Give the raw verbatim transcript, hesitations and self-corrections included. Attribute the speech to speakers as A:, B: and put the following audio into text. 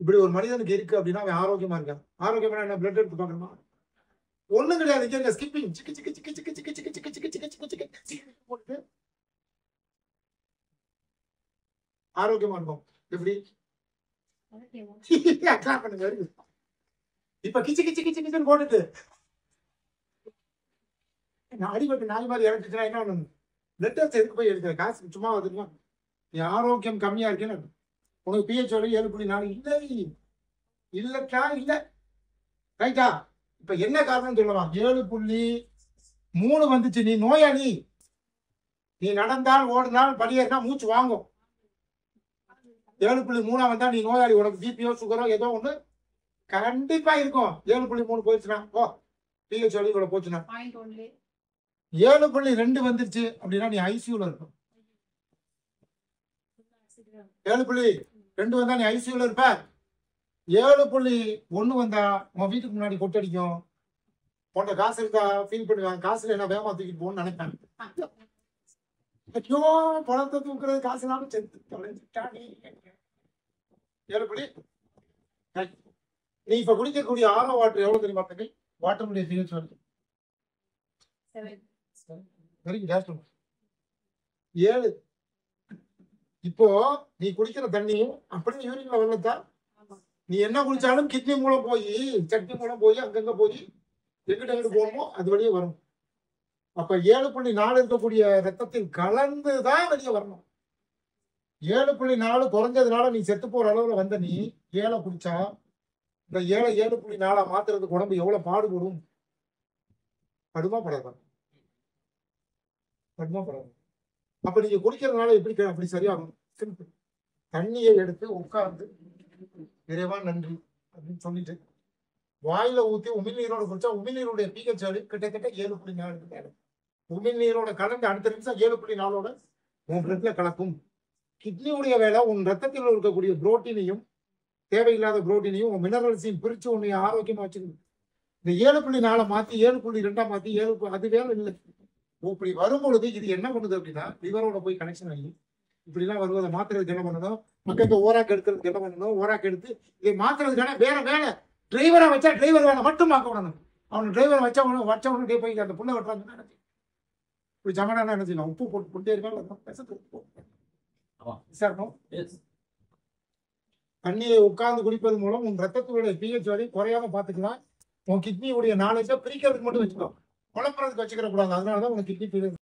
A: இப்படி ஒரு மனிதனுக்கு இருக்கு அப்படின்னா அவன் ஆரோக்கியமா இருக்கான். ஆரோக்கியமா என்ன பிளட் எடுத்து பார்க்கணுமா? ஒண்ணும் கிடையாது. இங்க ஸ்கிப்பிங் சிக்கு சிக்கு சிக்கு சிக்கு சிக்கு சிக்கு சிக்கு சிக்கு சிக்கு சிக்கு சிக்கு போட்டு ஆரோக்கியமா இருக்கும். எப்படி பண்ணுங்க. இப்ப கிச்சு கிச்சு கிச்சு கிச்சுன்னு போட்டுட்டு நான் அடிபட்டு நாய் மாதிரி இறந்துச்சுன்னா என்ன பண்ணணும்? பிளட் டெஸ்ட் எதுக்கு போய் எடுக்கிற காசு சும்மா வந்துருமா? நீ ஆரோக்கியம் கம்மியா இருக்கேன்னு உனக்கு பிஹெச் வரை ஏழு புள்ளி நாலு இல்லை இல்லக்கா இல்ல ரைட்டா? இப்ப என்ன காரணம் சொல்லலாம்? ஏழு புள்ளி மூணு வந்துச்சு. நீ நோயாளி. நீ நடந்தால் ஓடினால் படியேறினா மூச்சு வாங்கும். ஏழு புள்ளி மூணா வந்தா நீ நோயாளி. உனக்கு பிபிஓ சுகரோ ஏதோ ஒண்ணு கண்டிப்பா இருக்கும். ஏழு புள்ளி மூணு போயிடுச்சுன்னா ஓ பிஹெச் வழி கூட போச்சுன்னா. ஏழு புள்ளி ரெண்டு வந்துருச்சு அப்படின்னா நீ ஐசியூல இருக்கும். ஏழு புள்ளி ரெண்டு வந்தா நீ ஐசியூல இருப்ப. ஏழு புள்ளி ஒண்ணு வந்தா உன் வீட்டுக்கு முன்னாடி கொட்டடிக்கும். உன்ட காசு இருக்கா ஃபீல் பண்ணுவாங்க. காசுல என்ன வேகமா தூக்கிட்டு போகணும்னு நினைப்பேன். ஐயோ பணத்தை தூக்குறது காசுனாலும் செத்து தொலைஞ்சிட்டானே. ஏழு புள்ளி நீ இப்ப குடிக்கக்கூடிய ஆரோ வாட்டர் எவ்வளவு தெரியுமா? தங்கை வாட்டருடைய பிஹெச் வருது ஏழு. இப்போ நீ குடிக்கிற தண்ணி அப்படியே யூரின்ல வரலத்தா? நீ என்ன குடிச்சாலும் கிட்னி மூலம் போய் சட்னி மூலம் போய் அங்கங்க போய் எங்கிட்ட எங்கிட்டு போகணுமோ அது வழியே வரும். அப்ப ஏழு புள்ளி நாலு இருக்கக்கூடிய ரத்தத்தில் கலந்துதான் வெளியே வரணும். ஏழு புள்ளி நாலு குறைஞ்சதுனால நீ செத்து போற அளவுல வந்த நீ ஏழை குடிச்சா இந்த ஏழை ஏழு புள்ளி நாலா மாத்துறதுக்கு உடம்பு எவ்வளவு பாடுபடும்? படுமா படாதா? படுமா படாது. அப்ப நீங்க குடிக்கிறதுனால எப்படி அப்படி சரியாகும்? சிம்பிள். தண்ணியை எடுத்து உட்கார்ந்து இறைவா நன்றி அப்படின்னு சொல்லிட்டு வாயில ஊத்தி உமிழ்நீரோட குடிச்சா உமிழ்நீருடைய பிஹெச் கிட்டத்தட்ட ஏழு புள்ளி நாலு. உமிழ்நீரோட கலந்து அடுத்த நிமிஷம் ஏழு புள்ளி நாலோட உன் பிளட்ல கலக்கும். கிட்னியுடைய வேலை உன் ரத்தத்தில் இருக்கக்கூடிய புரோட்டீனையும் தேவையில்லாத புரோட்டீனையும் உன் மினரல்ஸையும் பிரிச்சு உன்னை ஆரோக்கியமா வச்சுக்கணும். இந்த ஏழு புள்ளி நாலை மாத்தி ஏழு புள்ளி ரெண்டா மாத்தி ஏழு அது வேலை இல்லை. இப்படி வரும்பொழுது இது என்ன பண்ணுது அப்படின்னா லிவரோட போய் கனெக்ஷன் ஆகி இப்படிலாம் வருவதை மாத்துறதுக்கு என்ன பண்ணணும்? மக்களுக்கு ஓராக்கு எடுக்கிறதுக்கு என்ன பண்ணணும்? ஓராக்கு எடுத்து இதை மாத்துறதுக்கான வேற வேலை. டிரைவரா வச்சா டிரைவர் வேலை மட்டும் பார்க்க விடணும். அவனு டிரைவர் வச்சா வச்ச உடனே போய் அந்த புள்ள வெட்டுறாங்க. இப்படி ஜமடானா என்ன செய்யலாம்? உப்பு போட்டு போட்டே இருக்காங்க. தண்ணியை உட்கார்ந்து குடிப்பது மூலம் உன் ரத்தத்துடைய பிஹெச் வரை குறையாம பாத்துக்கலாம். உன் கிட்னியுடைய நாலேஜை பிரிக்கிறதுக்கு மட்டும் வச்சுக்கோ. குழப்பறதுக்கு வச்சுக்கிற கூடாது. அதனாலதான் உனக்கு கிட்னி